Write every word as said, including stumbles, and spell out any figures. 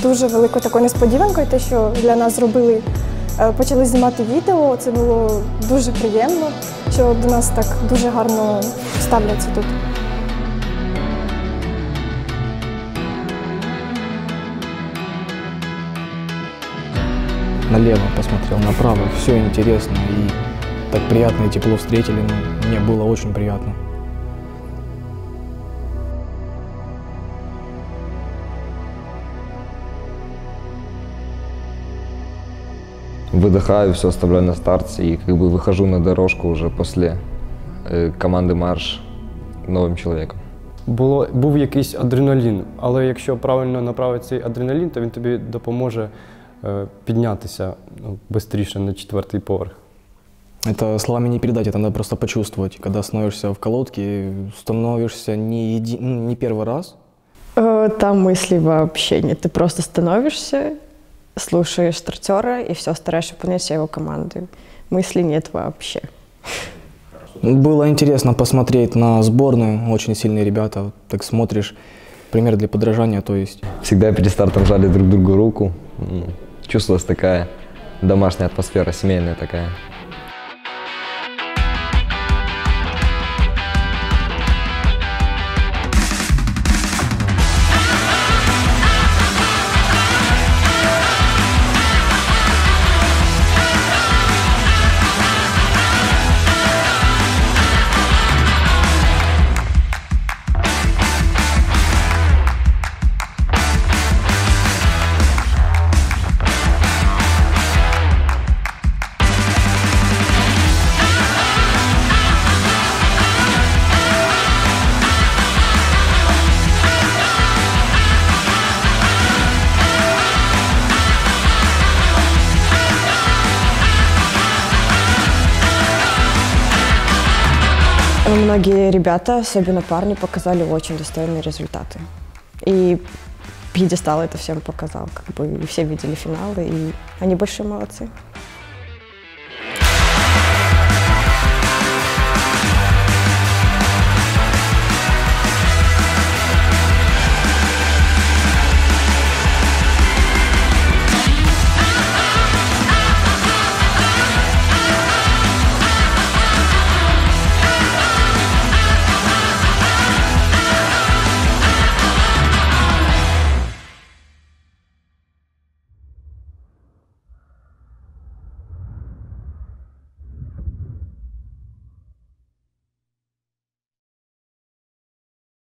дуже великою такою несподіванкою, те, що для нас зробили, почали знімати відео. Це було дуже приємно, що до нас так дуже гарно ставляться тут. Налево посмотрел, направо, все интересно и так приятно и тепло встретили, ну, мне было очень приятно. Выдыхаю, все оставляю на старте и как бы выхожу на дорожку уже после э, команды марш новым человеком. Було, був якийсь адреналін, але якщо правильно направити цей адреналін, то він тобі допоможе е, піднятися ну, швидше на четвертий поверх. Это словами не передать, это надо просто почувствовать. Когда становишься в колодке, становишься не, еди... не первый раз. Там мыслей вообще нет. Ты просто становишься, слушаешь стартера и все, стараешься понять его команды. Мыслей нет вообще. Было интересно посмотреть на сборную, очень сильные ребята. Так смотришь, пример для подражания, то есть. Всегда перед стартом жали друг другу руку. Чувствовалась такая домашняя атмосфера, семейная такая. Многие ребята, особенно парни, показали очень достойные результаты. И пьедестал это всем показал, как бы, и все видели финалы, и они большие молодцы.